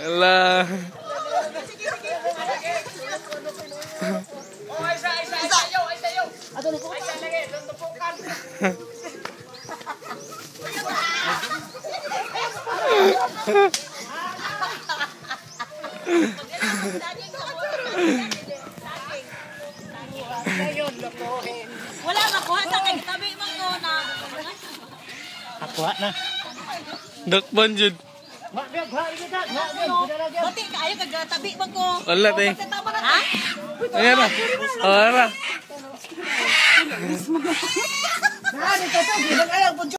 Ala. Wala makuha sa kay tabi mo ko na. Akuha na. Dakban jud. Bati kaayo kag tabi mo ko. Wala tay. Ha? Ayan na. Oh, ara.